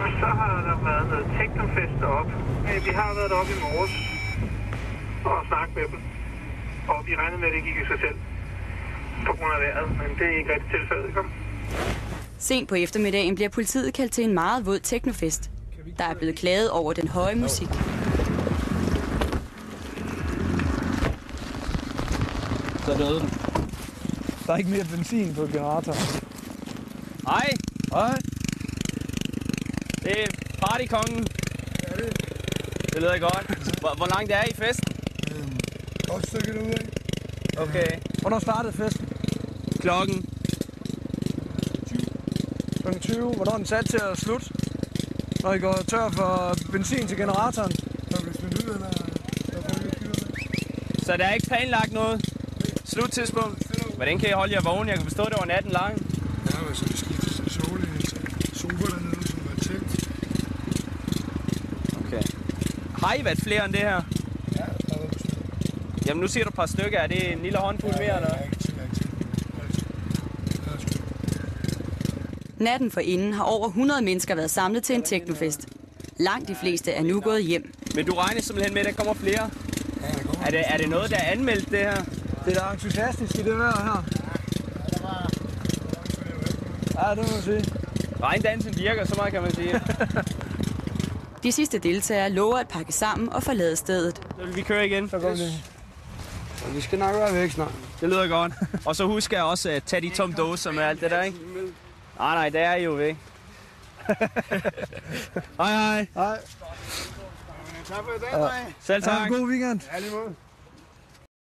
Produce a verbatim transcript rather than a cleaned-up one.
Så har der været noget teknofest deroppe. Vi har været deroppe i morges og snakket med dem. Og vi regnede med, at det gik i sig selv på grund af vejret, men det er ikke rigtig tilfældet, kom. Sent på eftermiddagen bliver politiet kaldt til en meget våd teknofest. Der er blevet klaget over den høje musik. Så døde den. Der er ikke mere benzin på generatoren. Hej. Hej. Det er partykongen. Ja, det. Det lyder godt. Hvor, hvor langt er I festen? Øhm, godt stykke derude. Okay. Hvornår startede festen? Klokken? klokken tyve. Hvornår er den sat til at slutte? Når I går tør for benzin til generatoren? Så hvis man lyder, der, der får vi fyret. Så der er ikke planlagt noget? Sluttidspunkt? Hvordan kan I holde jer vågen? Jeg kan forstå, det var natten lang. Ja, altså vi skifter sole i sober dernede, som er tæt. Okay. Har I været flere end det her? Ja, der har været stykker. Jamen nu siger du et par stykker. Er det en lille håndfuld mere, eller? Ja, ikke til, ikke til. Natten forinden har over hundrede mennesker været samlet til en teknofest. Langt de fleste er nu gået hjem. Men du regner simpelthen med, at der kommer flere? Ja, der kommer. Er det, er det noget, der er anmeldt, det her? Det er da entusiastisk i det vejr her. Ja, det må man sige. Regndansen virker, så meget kan man sige. De sidste deltagere lover at pakke sammen og forlade stedet. Så vil vi køre igen. Så går vi det. Og vi skal nok være væk snart. Det lyder godt. Og så husk jeg også at tage de tom dåser med alt det der, ikke? Nej, nej, det er I jo væk. Hej, hej. Hej. Tak for i dag, dreng. Selv tak. Ja, god weekend. Ja, lige måde.